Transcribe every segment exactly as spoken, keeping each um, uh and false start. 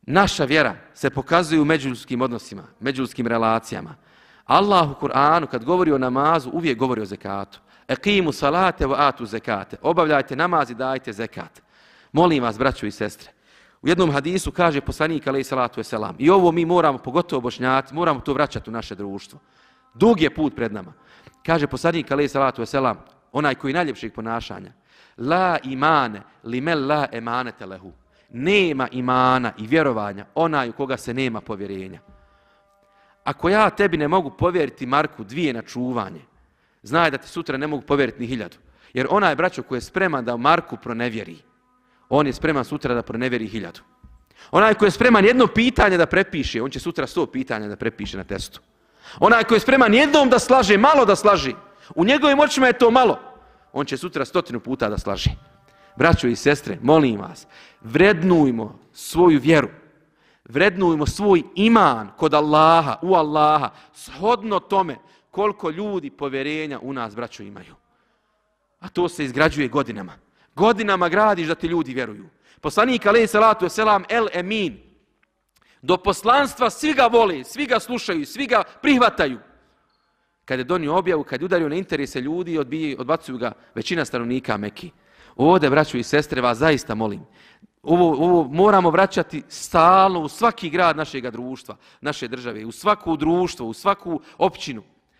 Naša vjera se pokazuje u međuljudskim odnosima, međuljudskim relacijama. Allah u Kur'anu kad govori o namazu uvijek govori o zekatu. Eqimu salate wa atu zekate. Obavljajte namaz i dajte zekat. Molim vas, braćo i sestre. U jednom hadisu kaže poslanik alejhi salatu vesselam, i ovo mi moramo, pogotovo Bošnjaci, moramo to vraćati u naše društvo. Dug je put pred nama. Kaže poslanik alejhi salatu vesselam, onaj koji najljepšeg ponašanja, la imane limel la emanete lehu. Nema imana i vjerovanja onaj u koga se nema povjerenja. Ako ja tebi ne mogu povjeriti marku dvije na čuvanje, znaj da ti sutra ne mogu povjeriti ni hiljadu. Jer onaj braćo koji je spreman da marku pronevjeri, on je spreman sutra da pronevjeri hiljadu. Onaj koji je spreman jedno pitanje da prepiše, on će sutra sto pitanja da prepiše na testu. Onaj koji je spreman jednom da slaže, malo da slaže, u njegovim očima je to malo, on će sutra stotinu puta da slaže. Braćo i sestre, molim vas, vrednujmo svoju vjeru, vrednujmo svoj iman kod Allaha, u Allaha, shodno tome koliko ljudi povjerenja u nas, braćo, imaju. A to se izgrađuje godinama. Godinama gradiš da ti ljudi vjeruju. Poslanik alejhi salatu vesselam el emin. Do poslanstva svi ga vole, svi ga slušaju, svi ga prihvataju. Kad je donio objavu, kad je udario na interese ljudi, odbije, odbacuju ga većina stanovnika Mekke. Ovdje, braćo i sestre, vas zaista molim. Ovo, ovo moramo vraćati stalno u svaki grad našeg društva, naše države, u svaku društvo, u svaku općinu.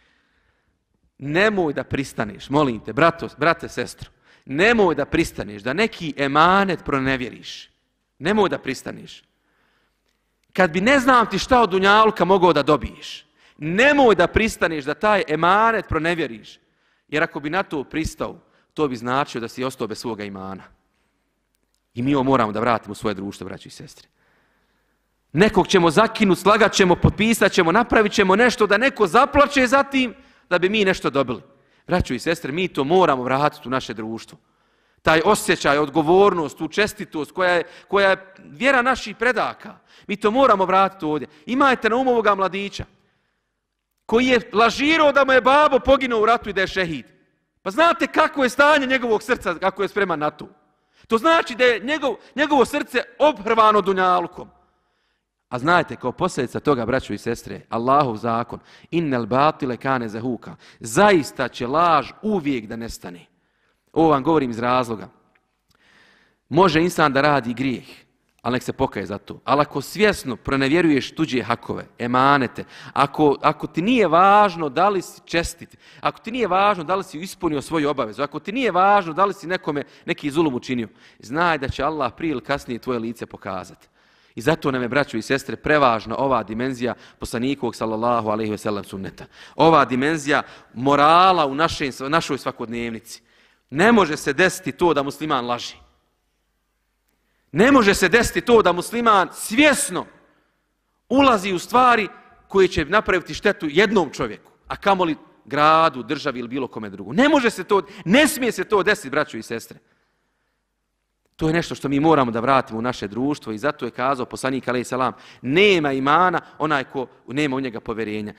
Nemoj da pristaneš, molim te, brato, brate, sestro, nemoj da pristaneš, da neki emanet pronevjeriš. Nemoj da pristaneš. Kad bi ne znam ti šta od dunjalka mogao da dobiješ, nemoj da pristaneš da taj emanet pronevjeriš. Jer ako bi na to pristao, to bi značio da si ostao bez svoga imana. I mi ovo moramo da vratimo u svoje društvo, braći i sestre. Nekog ćemo zakinuti, slagat ćemo, potpisat ćemo, napravit ćemo nešto da neko zaplače za tim, da bi mi nešto dobili. Braćo i sestre, mi to moramo vratiti u naše društvo. Taj osjećaj, odgovornost, tu čestitost koja je, koja je vjera naših predaka. Mi to moramo vratiti ovdje. Imajte na umu ovoga mladića koji je lažirao da mu je babo poginuo u ratu i da je šehid. Pa znate kako je stanje njegovog srca, kako je spreman na to. To znači da je njegov, njegovo srce obhrvano dunjalkom. A znajte, kao posljedica toga, braćo i sestre, Allahov zakon, innel batile kane zahuka, zaista će laž uvijek da nestane. Ovo vam govorim iz razloga. Može insan da radi grijeh, ali nek se pokaje za to. Ali ako svjesno pronevjeruješ tuđe hakove, emanete, ako, ako ti nije važno da li si čestit, ako ti nije važno da li si ispunio svoju obavezu, ako ti nije važno da li si nekome neki zulum učinio, znaj da će Allah prije ili kasnije tvoje lice pokazati. I zato nam je, braćo i sestre, prevažna ova dimenzija poslanikovog sallallahu alejhi ve sellem sunneta. Ova dimenzija morala u našoj, našoj svakodnevnici. Ne može se desiti to da musliman laži. Ne može se desiti to da musliman svjesno ulazi u stvari koje će napraviti štetu jednom čovjeku, a kamoli gradu, državi ili bilo kome drugom. Ne može se to, ne smije se to desiti, braćo i sestre. To je nešto što mi moramo da vratimo u naše društvo i zato je kazao poslanik alejhi selam, nema imana onaj ko nema u njega povjerenja.